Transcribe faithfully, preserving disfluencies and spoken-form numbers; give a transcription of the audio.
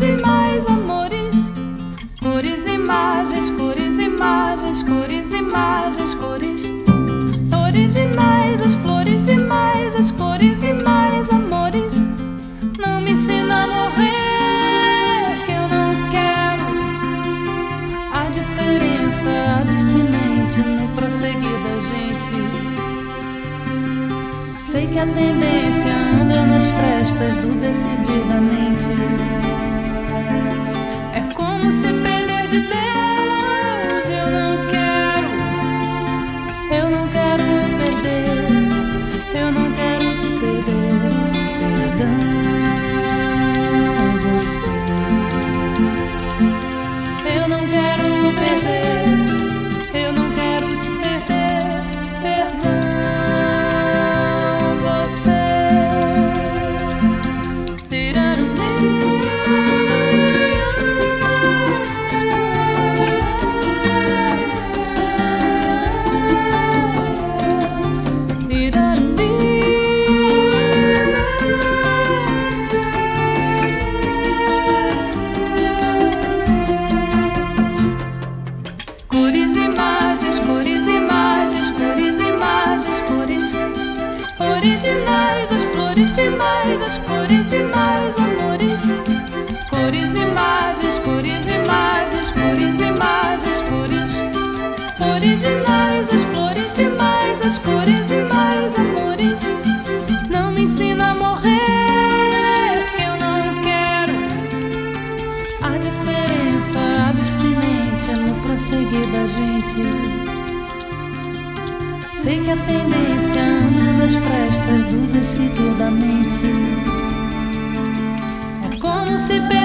e mais amores. Cores, imagens, cores, imagens, cores, imagens, cores originais, as flores demais, as cores e mais amores. Não me ensina a morrer, que eu não quero a diferença abstinente no prosseguir da gente. Sei que a tendência anda nas frestas do decididamente. É como se perder de Deus. Eu não quero, eu não quero perder, eu não quero te perder. Perdão, você. Eu não quero perder, eu não quero te perder. Perdão, você. Cores, imagens, cores, imagens, cores, imagens, cores originais, as flores demais, as cores e mais amores. Cores, imagens, cores, imagens, cores, imagens, cores originais, as flores demais, as cores e mais amores. Não me ensina a morrer, que eu não quero a diferença abstinente no prosseguir da gente. Sei que a tendência anda nas frestas do decididamente. É como se